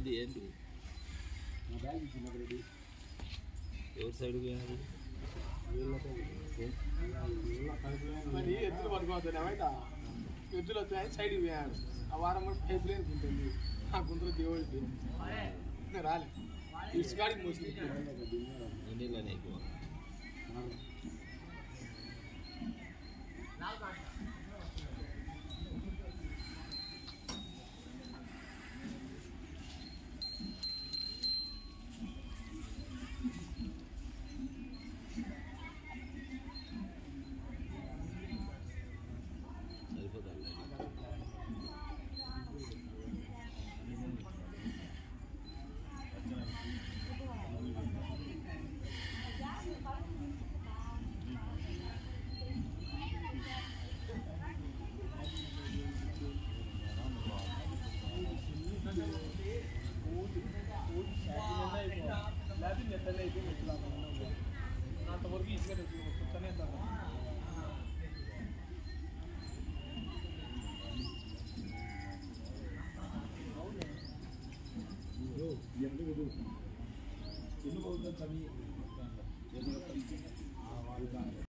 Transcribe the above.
ఏంటి ఏంటి ఎవరి సైడ్ పోయినారు మరి ఎద్దులు పట్టుకోవద్దు ఏమైతే ఎద్దులు వచ్చాయి సైడ్కి పోయాడు ఆ వారం కూడా పైపు లేని ఉంటుంది ఆ గుంతలు దేవుడికి రాలే ఇసుకాడికి మోసింది ఎన్నిళ్ళ నీకు సరిపోతాయి అంతవరకు ఈజీగా చెప్తానే చిన్న